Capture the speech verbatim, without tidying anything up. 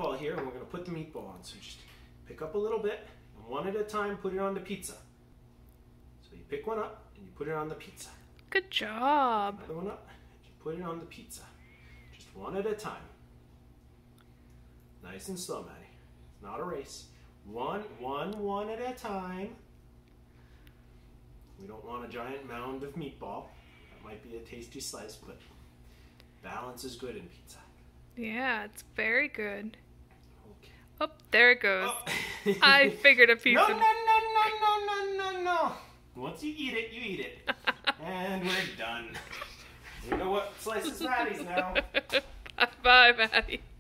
meatball here, and we're going to put the meatball on. So just pick up a little bit, and one at a time, put it on the pizza. So you pick one up, and you put it on the pizza. Good job. Another one up, and you put it on the pizza. Just one at a time. Nice and slow, Maddie. It's not a race. One, one, one at a time. We don't want a giant mound of meatball. That might be a tasty slice, but balance is good in pizza. Yeah, it's very good. Okay. Oh, there it goes. Oh. I figured a piece no, of... No, no, no, no, no, no, no. Once you eat it, you eat it. And we're done. You know what slices Maddie's now. Bye-bye, Maddie.